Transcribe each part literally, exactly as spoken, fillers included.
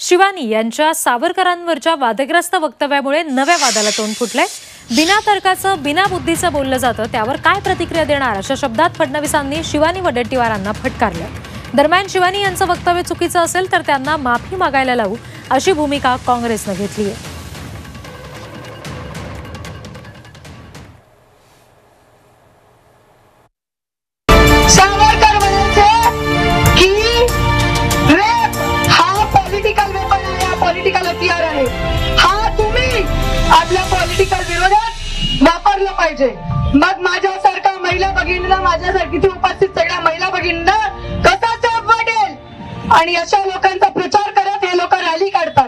शिवानी यांच्या सावरकरांवरच्या वादग्रस्त वक्तव्यामुळे नव्या वादाला तोंड फुटलंय। बिना तर्काचं बिना बुद्धीचं बोललं जातं, त्यावर काय प्रतिक्रिया देणार अशा शब्दात फडणवीसांनी शिवानी वडेट्टीवारांना फटकारलं। दरम्यान शिवानी यांचं वक्तव्य चुकीचं असेल तर त्यांना माफी मागायला लावू अशी भूमिका काँग्रेसने घेतली आहे। पॉलिटिकल हथियार आहे, हा तुम्ही आपल्या पॉलिटिकल विरोधात वापरलं पाहिजे। मग माझ्यासारखा महिला भगिनींना, माझ्यासारखी इथे उपस्थित सगळ्या महिला भगिनींना कसा चाप वाटेल आणि अशा लोकांचा प्रचार करत हे लोक रॅली काढतात।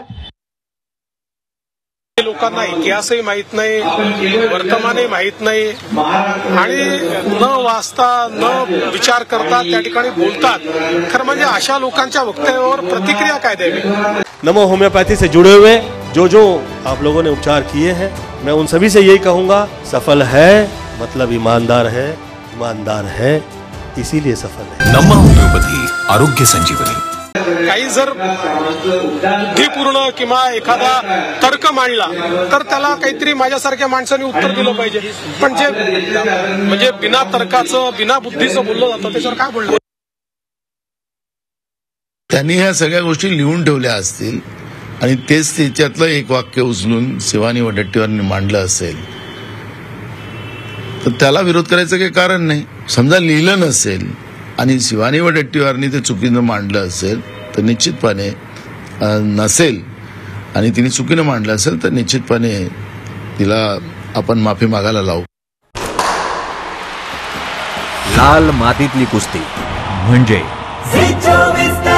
लोकांना इतिहासही माहित नाही, वर्तमानही माहित नाही आणि न वाचता न विचार करता त्या ठिकाणी बोलतात। खरं म्हणजे अशा लोकांच्या वक्तव्यावर प्रतिक्रिया काय द्यावी। नमो होम्योपैथी से जुड़े हुए जो जो आप लोगों ने उपचार किए हैं, मैं उन सभी से यही कहूंगा, सफल है मतलब ईमानदार है, ईमानदार है इसीलिए सफल है। नमो होम्योपैथी आरोग्य संजीवनी। काही जर बुद्धिपूर्ण किंवा एखादा तर्क मांडला तर त्याला काहीतरी माझ्यासारख्या माणसाने उत्तर दिलं पाहिजे, पण जे म्हणजे बिना तर्काचं बिना बुद्धीचं बोललं जातं त्याच्यावर काय बोलणार। त्यांनी ह्या सगळ्या गोष्टी लिहून ठेवल्या असतील आणि तेच त्याच्यातलं एक वाक्य उचलून शिवानी वडेट्टीवारांनी मांडलं असेल तर त्याला विरोध करायचं काही कारण नाही। समजा लिहिलं नसेल आणि शिवानी वडेट्टीवारांनी ते चुकीनं मांडलं असेल तर निश्चितपणे नसेल आणि तिने चुकीनं मांडलं असेल तर निश्चितपणे तिला आपण माफी मागायला लावू। लाल मातीतली कुस्ती म्हणजे